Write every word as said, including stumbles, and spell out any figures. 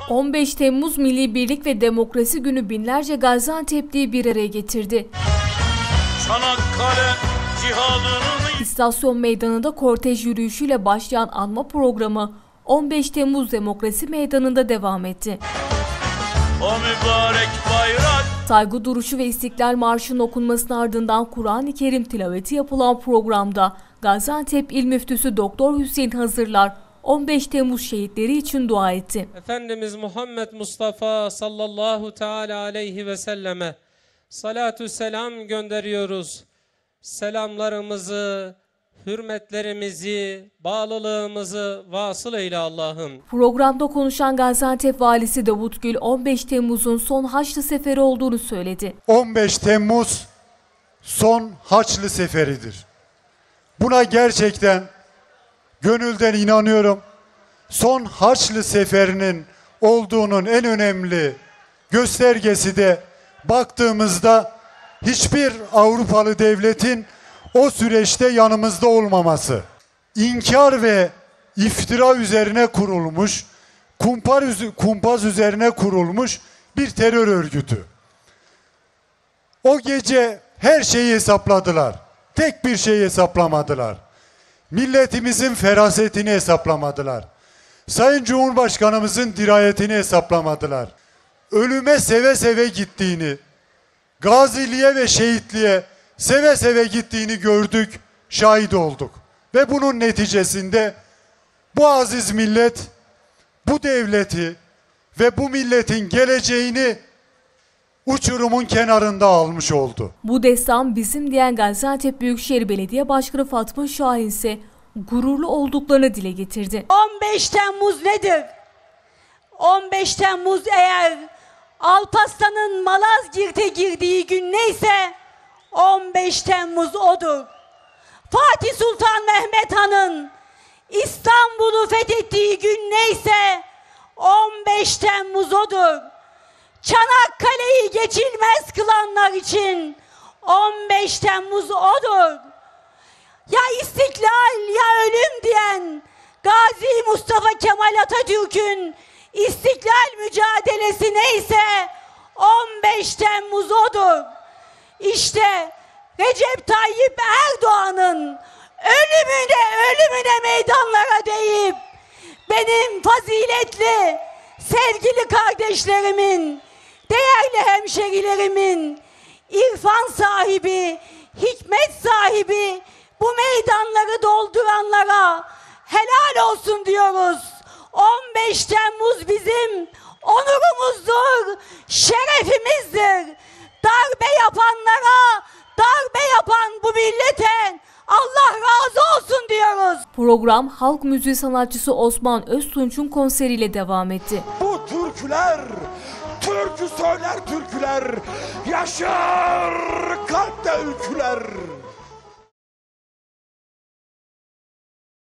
on beş Temmuz Milli Birlik ve Demokrasi Günü binlerce Gaziantep'liyi bir araya getirdi. Çanakkale cihanının... İstasyon meydanında kortej yürüyüşüyle başlayan anma programı on beş Temmuz Demokrasi Meydanı'nda devam etti. O mübarek bayrak. Saygı duruşu ve İstiklal Marşı'nın okunmasının ardından Kur'an-ı Kerim tilaveti yapılan programda Gaziantep İl Müftüsü Doktor Hüseyin Hazırlar on beş Temmuz şehitleri için dua etti. Efendimiz Muhammed Mustafa sallallahu teala aleyhi ve selleme salatü selam gönderiyoruz. Selamlarımızı, hürmetlerimizi, bağlılığımızı vasıl eyle Allah'ım. Programda konuşan Gaziantep Valisi Davut Gül on beş Temmuz'un son Haçlı Seferi olduğunu söyledi. on beş Temmuz son Haçlı Seferidir. Buna gerçekten gönülden inanıyorum. Son Haçlı Seferi'nin olduğunun en önemli göstergesi de baktığımızda hiçbir Avrupalı devletin o süreçte yanımızda olmaması. İnkar ve iftira üzerine kurulmuş, kumpar, kumpaz üzerine kurulmuş bir terör örgütü. O gece her şeyi hesapladılar. Tek bir şey hesaplamadılar. Milletimizin ferasetini hesaplamadılar. Sayın Cumhurbaşkanımızın dirayetini hesaplamadılar. Ölüme seve seve gittiğini, gaziliğe ve şehitliğe seve seve gittiğini gördük, şahit olduk. Ve bunun neticesinde bu aziz millet, bu devleti ve bu milletin geleceğini uçurumun kenarında almış oldu. Bu destan bizim diyen Gaziantep Büyükşehir Belediye Başkanı Fatma Şahin ise gururlu olduklarını dile getirdi. on beş Temmuz nedir? on beş Temmuz eğer Alparslan'ın Malazgirt'e girdiği gün neyse on beş Temmuz odur. Fatih Sultan Mehmet Han'ın İstanbul'u fethettiği gün neyse on beş Temmuz odur. Çanakkale'yi geçilmez kılanlar için on beş Temmuz odur. Ya istiklal ya ölüm diyen Gazi Mustafa Kemal Atatürk'ün istiklal mücadelesi neyse on beş Temmuz odur. İşte Recep Tayyip Erdoğan'ın ölümüne ölümüne meydanlara deyip benim faziletli sevgili kardeşlerimin, değerli hemşerilerimin, irfan sahibi, hikmet sahibi bu meydanları dolduranlara helal olsun diyoruz. on beş Temmuz bizim onurumuzdur, şerefimizdir. Darbe yapanlara, darbe yapan bu millete Allah razı olsun diyoruz. Program halk müziği sanatçısı Osman Öztunç'un konseriyle devam etti. Bu türküler, türkü söyler türküler, yaşar kalpte ülküler.